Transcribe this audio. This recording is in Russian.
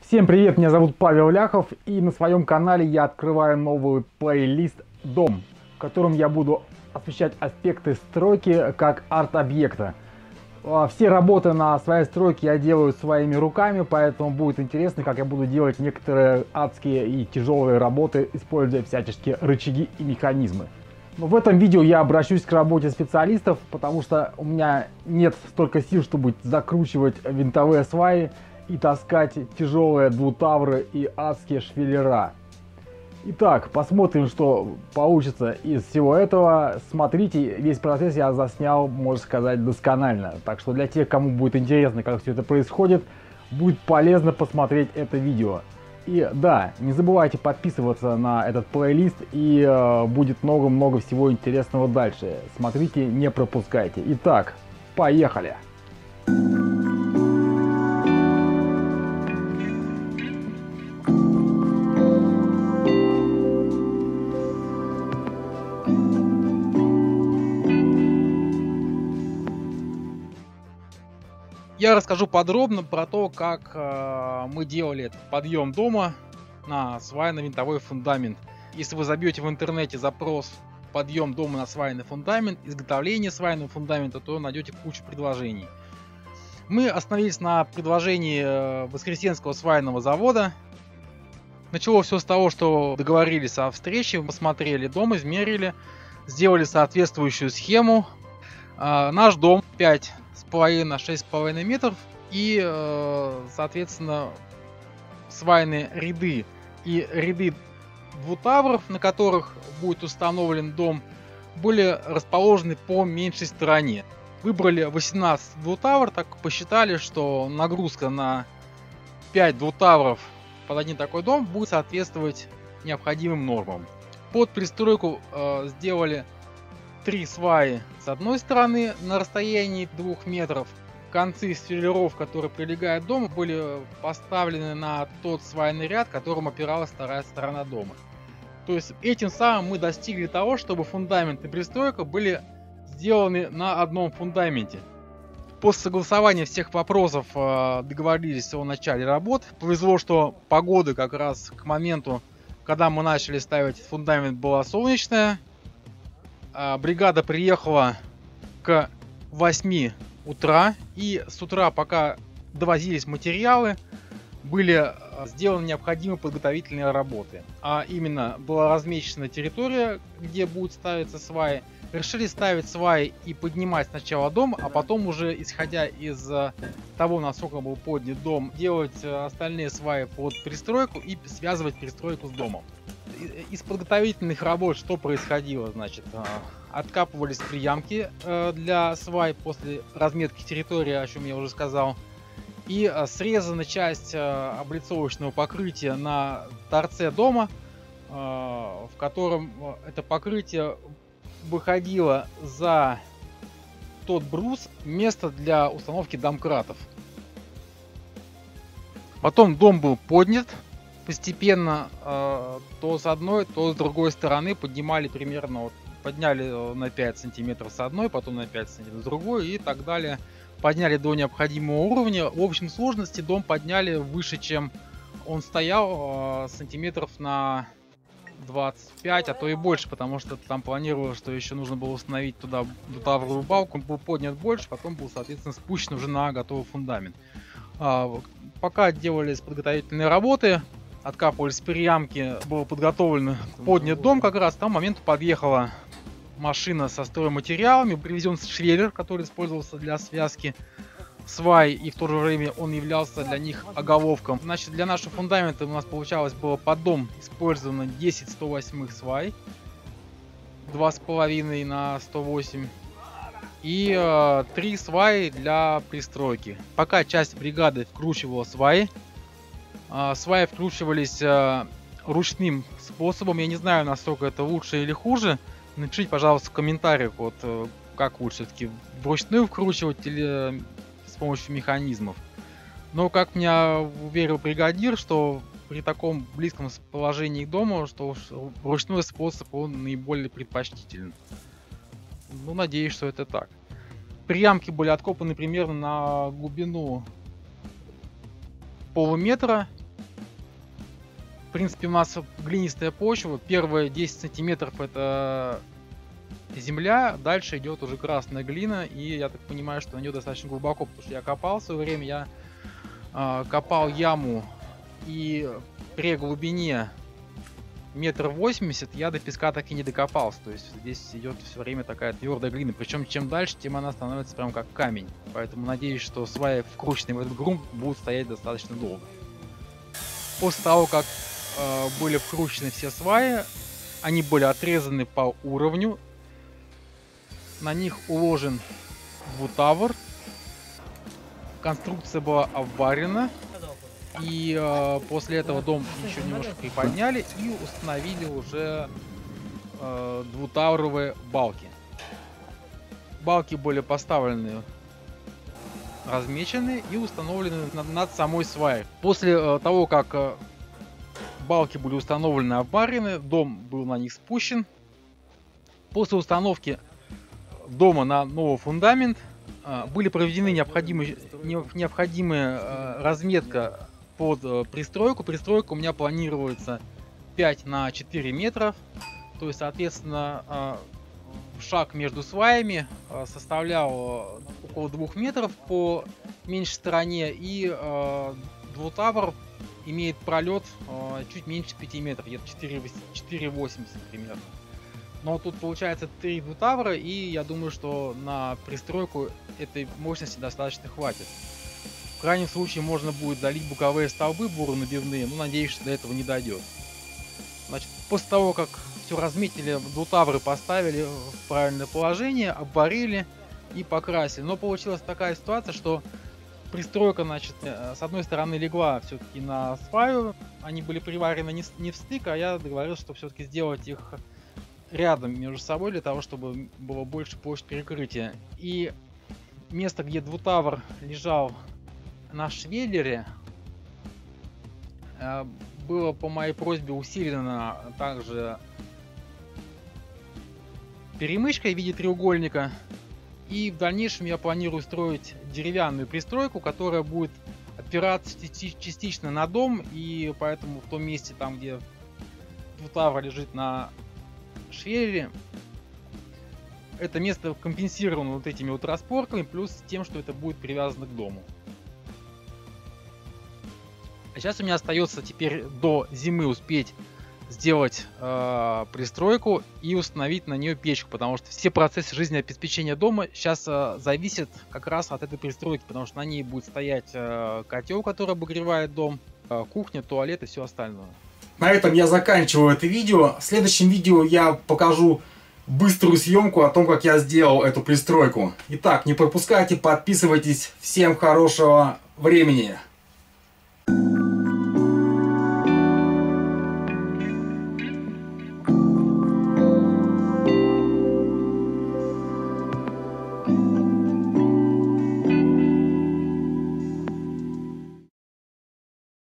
Всем привет, меня зовут Павел Ляхов, и на своем канале я открываю новый плейлист «Дом», в котором я буду освещать аспекты стройки как арт-объекта. Все работы на своей стройке я делаю своими руками, поэтому будет интересно, как я буду делать некоторые адские и тяжелые работы, используя всяческие рычаги и механизмы. Но в этом видео я обращусь к работе специалистов, потому что у меня нет столько сил, чтобы закручивать винтовые сваи и таскать тяжелые двутавры и адские швеллера. Итак, посмотрим, что получится из всего этого. Смотрите, весь процесс я заснял, можно сказать, досконально. Так что для тех, кому будет интересно, как все это происходит, будет полезно посмотреть это видео. И да, не забывайте подписываться на этот плейлист, и будет много-много всего интересного дальше. Смотрите, не пропускайте. Итак, поехали! Я расскажу подробно про то, как мы делали этот подъем дома на свайно-винтовой фундамент. Если вы забьете в интернете запрос «подъем дома на свайный фундамент», «изготовление свайного фундамента», то найдете кучу предложений. Мы остановились на предложении Воскресенского свайного завода. Началось все с того, что договорились о встрече, посмотрели дом, измерили, сделали соответствующую схему. Наш дом 5,5 на 6,5 метров, и соответственно свайные ряды и ряды двутавров, на которых будет установлен дом, были расположены по меньшей стороне. Выбрали 18 двутавр, так посчитали, что нагрузка на 5 двутавров под один такой дом будет соответствовать необходимым нормам. Под пристройку сделали 3 сваи с одной стороны на расстоянии 2 метров. Концы сверлеров, которые прилегают к дому, были поставлены на тот свайный ряд, которым опиралась вторая сторона дома. То есть этим самым мы достигли того, чтобы фундамент и пристройка были сделаны на одном фундаменте. После согласования всех вопросов договорились о начале работ. Повезло, что погода как раз к моменту, когда мы начали ставить фундамент, была солнечная. Бригада приехала к 8 утра, и с утра, пока довозились материалы, были сделаны необходимые подготовительные работы. А именно, была размечена территория, где будут ставиться сваи. Решили ставить сваи и поднимать сначала дом, а потом уже, исходя из того, насколько был поднят дом, делать остальные сваи под пристройку и связывать пристройку с домом. Из подготовительных работ что происходило? Значит, откапывались приямки для свай после разметки территории, о чем я уже сказал. И срезана часть облицовочного покрытия на торце дома, в котором это покрытие выходило за тот брус, место для установки домкратов. Потом дом был поднят. Постепенно то с одной, то с другой стороны поднимали примерно, вот, подняли на 5 сантиметров с одной, потом на 5 сантиметров с другой и так далее. Подняли до необходимого уровня. В общем сложности дом подняли выше, чем он стоял, сантиметров на 25, а то и больше, потому что там планировалось, что еще нужно было установить туда двутавровую балку. Он был поднят больше, потом был, соответственно, спущен уже на готовый фундамент. Пока делались подготовительные работы, откапывались приямки, был подготовлен поднят дом, как раз к тому моменту подъехала машина со стройматериалами, привезен швеллер, который использовался для связки свай, и в то же время он являлся для них оголовком. Значит, для нашего фундамента у нас получалось было под дом использовано 10 108 свай, 2,5 на 108, и 3 сваи для пристройки. Пока часть бригады вкручивала сваи, сваи вкручивались ручным способом. Я не знаю, насколько это лучше или хуже. Напишите, пожалуйста, в комментариях, вот как лучше, все-таки вручную вкручивать или с помощью механизмов. Но как меня уверил бригадир, что при таком близком положении к дому, что ручной способ он наиболее предпочтителен. Ну, надеюсь, что это так. Приямки были откопаны примерно на глубину полуметра. принципе, у нас глинистая почва. Первые 10 сантиметров это земля, дальше идет уже красная глина, и я так понимаю, что на нее достаточно глубоко, потому что я копал в свое время, я копал яму, и при глубине 1,80 м я до песка так и не докопался, то есть здесь идет все время такая твердая глина, причем чем дальше, тем она становится прям как камень, поэтому надеюсь, что сваи, вкрученные в этот грунт, будут стоять достаточно долго. После того, как были вкручены все сваи, они были отрезаны по уровню. На них уложен двутавр. Конструкция была обварена. И после этого дом еще немножко приподняли и установили уже двутавровые балки. Балки были поставлены, размечены и установлены над самой сваей. После того, как балки были установлены, обварены, дом был на них спущен. После установки дома на новый фундамент были проведены необходимая разметка под пристройку. Пристройка у меня планируется 5 на 4 метра. То есть, соответственно, шаг между сваями составлял около 2 метров по меньшей стороне. И двутавр имеет пролет чуть меньше 5 метров, где-то 4,80 примерно. Но тут получается 3 двутавра, и я думаю, что на пристройку этой мощности достаточно хватит. В крайнем случае можно будет залить боковые столбы буронабивные, но надеюсь, что до этого не дойдет. Значит, после того, как все разметили, двутавры поставили в правильное положение, обварили и покрасили. Но получилась такая ситуация, что пристройка, значит, с одной стороны легла все-таки на сваю, они были приварены не в стык, а я договорился, что все-таки сделать их рядом между собой, для того, чтобы было больше площадь перекрытия. И место, где двутавр лежал на швеллере, было по моей просьбе усилено также перемычкой в виде треугольника. И в дальнейшем я планирую строить деревянную пристройку, которая будет опираться частично на дом, и поэтому в том месте, там где двутавр лежит на швеллере, это место компенсировано вот этими вот распорками, плюс тем, что это будет привязано к дому. А сейчас у меня остается теперь до зимы успеть сделать пристройку и установить на нее печку, потому что все процессы жизнеобеспечения дома сейчас зависят как раз от этой пристройки, потому что на ней будет стоять котел, который обогревает дом, кухня, туалет и все остальное. На этом я заканчиваю это видео. В следующем видео я покажу быструю съемку о том, как я сделал эту пристройку. Итак, не пропускайте, подписывайтесь. Всем хорошего времени.